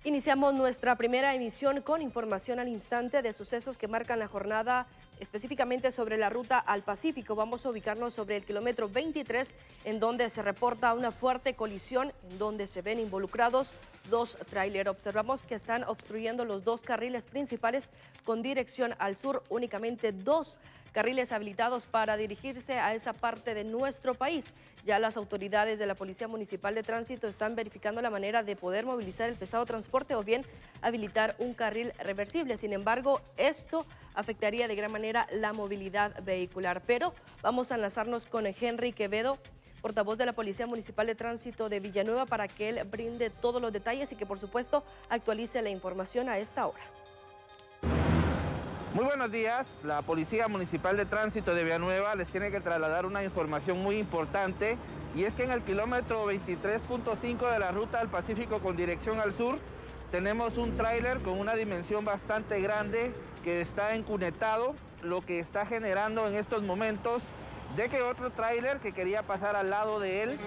Iniciamos nuestra primera emisión con información al instante de sucesos que marcan la jornada, específicamente sobre la ruta al Pacífico. Vamos a ubicarnos sobre el kilómetro 23, en donde se reporta una fuerte colisión, en donde se ven involucrados dos tráileres. Observamos que están obstruyendo los dos carriles principales con dirección al sur, únicamente dos carriles habilitados para dirigirse a esa parte de nuestro país. Ya las autoridades de la Policía Municipal de Tránsito están verificando la manera de poder movilizar el pesado transporte o bien habilitar un carril reversible. Sin embargo, esto afectaría de gran manera la movilidad vehicular. Pero vamos a enlazarnos con Henry Quevedo, portavoz de la Policía Municipal de Tránsito de Villanueva, para que él brinde todos los detalles y que, por supuesto, actualice la información a esta hora. Muy buenos días. La Policía Municipal de Tránsito de Villanueva les tiene que trasladar una información muy importante, y es que en el kilómetro 23.5 de la ruta al Pacífico con dirección al sur tenemos un tráiler con una dimensión bastante grande que está encunetado, lo que está generando en estos momentos de que otro tráiler que quería pasar al lado de él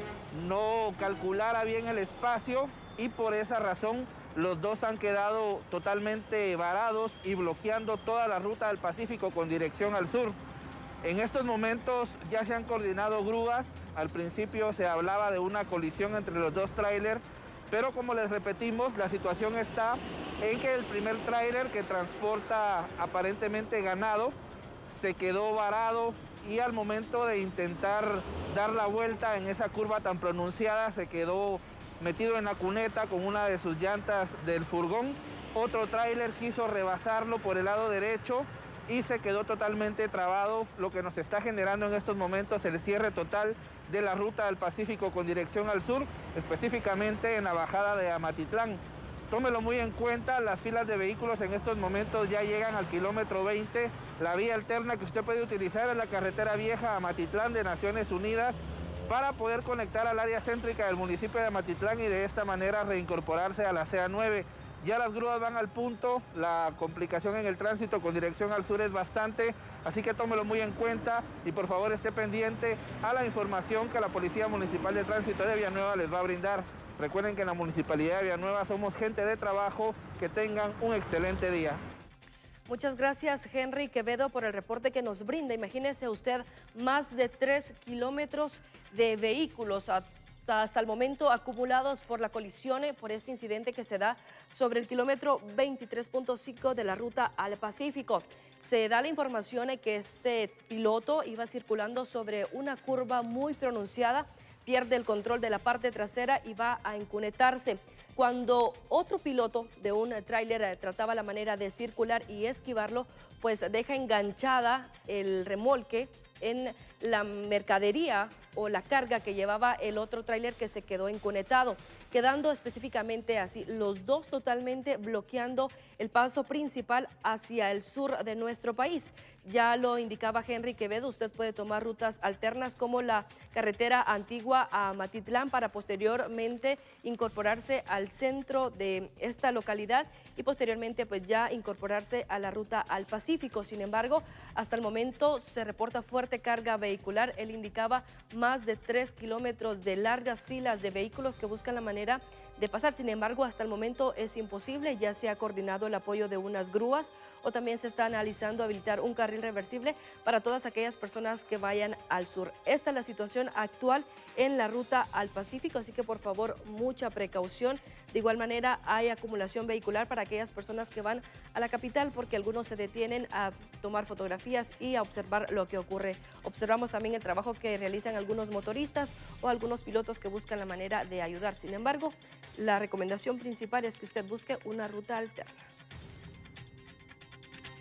no calculara bien el espacio, y por esa razón los dos han quedado totalmente varados y bloqueando toda la ruta del Pacífico con dirección al sur. En estos momentos ya se han coordinado grúas. Al principio se hablaba de una colisión entre los dos tráilers, pero como les repetimos, la situación está en que el primer tráiler, que transporta aparentemente ganado, se quedó varado, y al momento de intentar dar la vuelta en esa curva tan pronunciada se quedó metido en la cuneta con una de sus llantas del furgón. Otro tráiler quiso rebasarlo por el lado derecho y se quedó totalmente trabado, lo que nos está generando en estos momentos el cierre total de la ruta del Pacífico con dirección al sur, específicamente en la bajada de Amatitlán. Tómelo muy en cuenta, las filas de vehículos en estos momentos ya llegan al kilómetro 20. La vía alterna que usted puede utilizar es la carretera vieja Amatitlán de Naciones Unidas, para poder conectar al área céntrica del municipio de Amatitlán y de esta manera reincorporarse a la CA9. Ya las grúas van al punto, la complicación en el tránsito con dirección al sur es bastante, así que tómelo muy en cuenta y por favor esté pendiente a la información que la Policía Municipal de Tránsito de Villanueva les va a brindar. Recuerden que en la Municipalidad de Villanueva somos gente de trabajo. Que tengan un excelente día. Muchas gracias, Henry Quevedo, por el reporte que nos brinda. Imagínese usted, más de 3 kilómetros de vehículos hasta el momento acumulados por la colisión, por este incidente que se da sobre el kilómetro 23.5 de la ruta al Pacífico. Se da la información de que este piloto iba circulando sobre una curva muy pronunciada, pierde el control de la parte trasera y va a encunetarse. Cuando otro piloto de un tráiler trataba la manera de circular y esquivarlo, pues deja enganchada el remolque en la mercadería o la carga que llevaba el otro tráiler, que se quedó encunetado, quedando específicamente así los dos totalmente bloqueando el paso principal hacia el sur de nuestro país. Ya lo indicaba Henry Quevedo, usted puede tomar rutas alternas como la carretera antigua a Amatitlán para posteriormente incorporarse al centro de esta localidad y posteriormente pues ya incorporarse a la ruta al Pacífico. Sin embargo, hasta el momento se reporta fuerte carga vehicular. Él indicaba más de 3 kilómetros de largas filas de vehículos que buscan la manera de pasar. Sin embargo, hasta el momento es imposible. Ya se ha coordinado el apoyo de unas grúas o también se está analizando habilitar un carril reversible para todas aquellas personas que vayan al sur. Esta es la situación actual en la ruta al Pacífico, así que por favor mucha precaución. De igual manera hay acumulación vehicular para aquellas personas que van a la capital, porque algunos se detienen a tomar fotografías y a observar lo que ocurre. Observamos también el trabajo que realizan algunos motoristas o algunos pilotos que buscan la manera de ayudar. Sin embargo, la recomendación principal es que usted busque una ruta alterna.